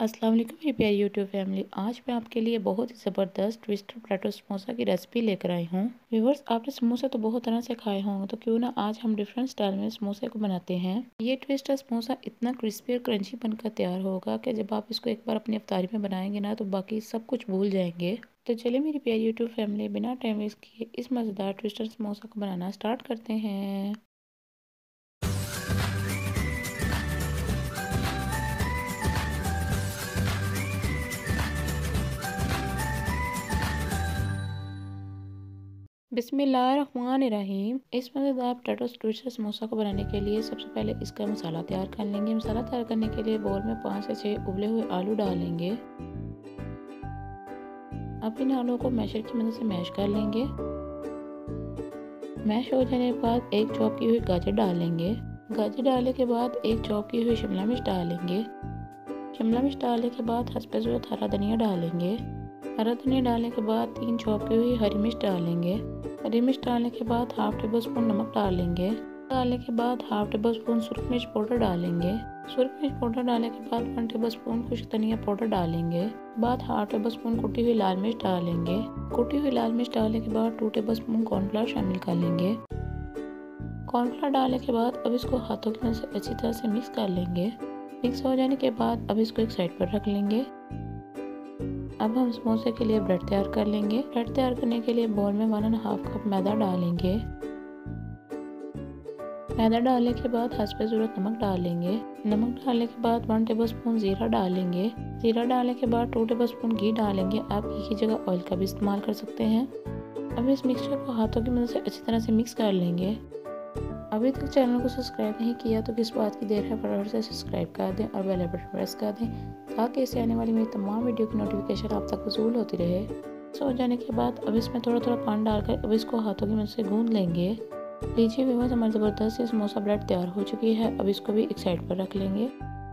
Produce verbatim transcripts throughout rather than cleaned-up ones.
अस्सलाम वालेकुम मेरी प्यारी यूट्यूब फैमिली। आज मैं आपके लिए बहुत ही ज़बरदस्त ट्विस्टर पोटैटो समोसा की रेसिपी लेकर आई हूँ। व्यूअर्स, आपने समोसा तो बहुत तरह से खाए होंगे, तो क्यों ना आज हम डिफरेंट स्टाइल में समोसे को बनाते हैं। ये ट्विस्टर समोसा इतना क्रिस्पी और क्रंची बनकर तैयार होगा कि जब आप इसको एक बार अपनी इफ्तारी में बनाएंगे ना, तो बाकी सब कुछ भूल जाएंगे। तो चलिए मेरी प्यारी यूट्यूब फैमिली, बिना टाइम वेस्ट किए इस मज़ेदार ट्विस्टर समोसा को बनाना स्टार्ट करते हैं। बिस्मिल्लाहिर्रहमानिर्रहीम। इस मज़ेदार पोटैटो ट्विस्टर समोसा को बनाने के लिए सबसे पहले इसका मसाला तैयार कर लेंगे। मसाला तैयार करने के लिए बोल में पाँच से छः उबले हुए आलू डालेंगे। अब इन आलू को मैशर की मदद से मैश कर लेंगे। मैश हो जाने के बाद एक चॉप की हुई गाजर डालेंगे। गाजर डालने के बाद एक चॉप की हुई शिमला मिर्च डालेंगे। शिमला मिर्च डालने के बाद हस्बे ज़रूरत हरा धनिया डालेंगे। हरा धनिया डालने के बाद तीन चॉप की हुई हरी मिर्च डालेंगे। हरी मिर्च डालने के बाद हाफ टेबल स्पून नमक डालेंगे। डालने के बाद हाफ टेबल स्पून सुरख मिर्च पाउडर डालेंगे। सुरख मिर्च पाउडर डालने के बाद वन टेबल स्पून खुश्क धनिया पाउडर डालेंगे। बाद हाफ टेबल स्पून कुटी हुई लाल मिर्च डालेंगे। कुटी हुई लाल मिर्च डालने के बाद टू टेबल स्पून कॉर्नफ्लावर शामिल कर लेंगे। कॉर्नफ्लावर डालने के बाद अब इसको हाथों की मदद से अच्छी तरह से मिक्स कर लेंगे। मिक्स हो जाने के बाद अब इसको एक साइड पर रख लेंगे। अब हम समोसे के लिए ब्रेड तैयार कर लेंगे। ब्रेड तैयार करने के लिए बोल में वन एंड हाफ कप मैदा डालेंगे। मैदा डालने के बाद हस्बे ज़रूरत नमक डालेंगे। नमक डालने के बाद वन टेबल स्पून ज़ीरा डालेंगे। ज़ीरा डालने के बाद टू टेबल स्पून घी डालेंगे। आप घी की जगह ऑयल का भी इस्तेमाल कर सकते हैं। अब इस मिक्सचर को हाथों की मदद से अच्छी तरह से मिक्स कर लेंगे। अभी तक चैनल को सब्सक्राइब नहीं किया तो किस बात की देर है, फटाफट से सब्सक्राइब कर दें और बेल बटन प्रेस कर दें ताकि इससे आने वाली मेरी तमाम वीडियो की नोटिफिकेशन आप तक वसूल होती रहे। सो जाने के बाद अब इसमें थोड़ा थोड़ा पानी डालकर अब इसको हाथों की मदद से गूंद लेंगे। लीजिए व्यूअर्स, हमारी ज़बरदस्त सी समोसा ब्रेड तैयार हो चुकी है। अब इसको भी एक साइड पर रख लेंगे।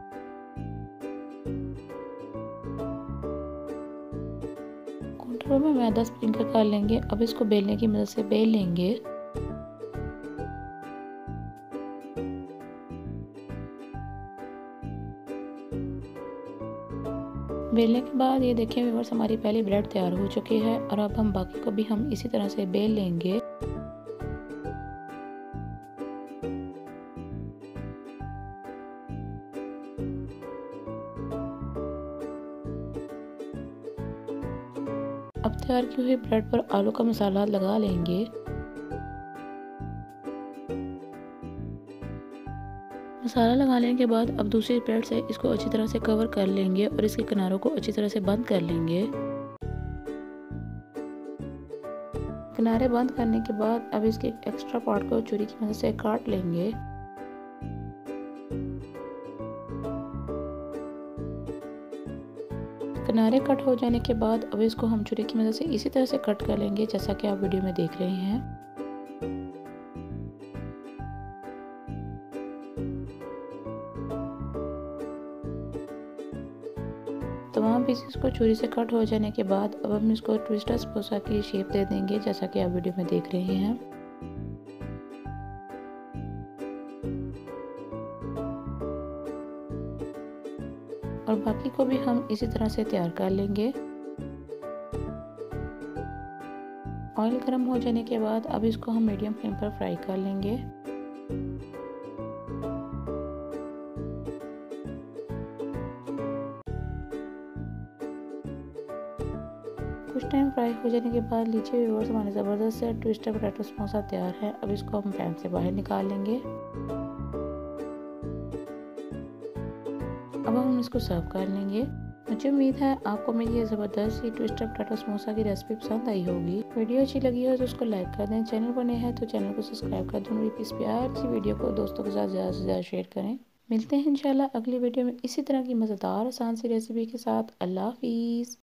काउंटर में मैदा स्प्रिंकल कर लेंगे। अब इसको बेलने की मदद से बेल लेंगे। बेलने के बाद ये देखिए व्यूअर्स, हमारी पहली ब्रेड तैयार हो चुकी है और अब हम बाकी को भी हम इसी तरह से बेल लेंगे। अब तैयार की हुई ब्रेड पर आलू का मसाला लगा लेंगे। मसाला लगाने के बाद अब दूसरी ब्रेड से इसको अच्छी तरह से कवर कर लेंगे और इसके किनारों को अच्छी तरह से बंद कर लेंगे। किनारे बंद करने के बाद अब इसके एक्स्ट्रा पार्ट को छुरी की मदद से काट लेंगे। किनारे कट हो जाने के बाद अब इसको हम छुरी की मदद से इसी तरह से कट कर लेंगे जैसा कि आप वीडियो में देख रहे हैं। तमाम पीसेस को छुरी से कट हो जाने के बाद अब हम इसको ट्विस्टर समोसा की शेप दे देंगे जैसा कि आप वीडियो में देख रहे हैं। और बाकी को भी हम इसी तरह से तैयार कर लेंगे। ऑयल गर्म हो जाने के बाद अब इसको हम मीडियम फ्लेम पर फ्राई कर लेंगे। कुछ टाइम फ्राई हो जाने के बाद लीजिए व्यूअर्स, हमारे ज़बरदस्त से ट्विस्टर पोटैटो समोसा तैयार है। अब इसको हम पैन से बाहर निकाल लेंगे। अब हम इसको सर्व कर लेंगे। मुझे उम्मीद है आपको मेरी ये ज़बरदस्त सी ट्विस्टर पोटैटो समोसा की रेसिपी पसंद आई होगी। वीडियो अच्छी लगी हो तो उसको लाइक कर दें। चैनल पर नए हैं तो चैनल को सब्सक्राइब कर दें। मेरी इस प्यार सी वीडियो को दोस्तों के साथ ज़्यादा से ज़्यादा शेयर करें। मिलते हैं इंशाल्लाह अगली वीडियो में इसी तरह की मज़ेदार आसान सी रेसिपी के साथ। अल्लाह हाफिज़।